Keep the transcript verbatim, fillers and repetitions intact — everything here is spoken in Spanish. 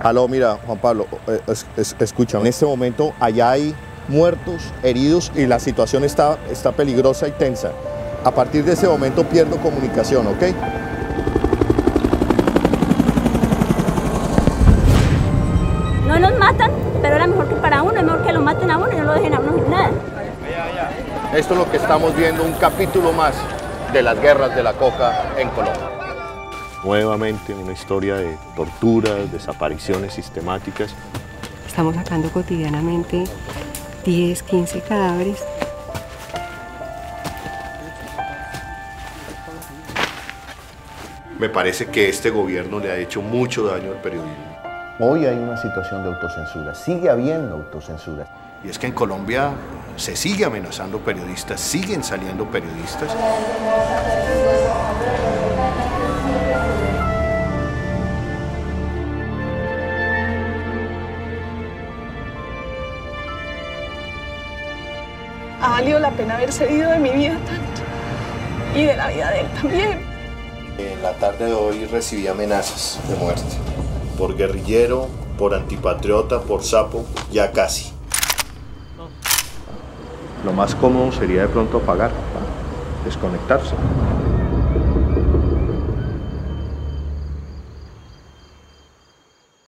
Aló, mira, Juan Pablo, eh, es, es, escucha, en este momento allá hay muertos, heridos y la situación está, está peligrosa y tensa. A partir de ese momento pierdo comunicación, ¿ok? No nos matan, pero era mejor que para uno, es mejor que lo maten a uno y no lo dejen a uno sin nada. Esto es lo que estamos viendo, un capítulo más de las guerras de la coca en Colombia. Nuevamente una historia de torturas, desapariciones sistemáticas. Estamos sacando cotidianamente diez, quince cadáveres. Me parece que este gobierno le ha hecho mucho daño al periodismo. Hoy hay una situación de autocensura, sigue habiendo autocensura. Y es que en Colombia se sigue amenazando periodistas, siguen saliendo periodistas. Ha valido la pena haber cedido de mi vida tanto y de la vida de él también. En la tarde de hoy recibí amenazas de muerte por guerrillero, por antipatriota, por sapo, ya casi. Lo más cómodo sería de pronto apagar, desconectarse.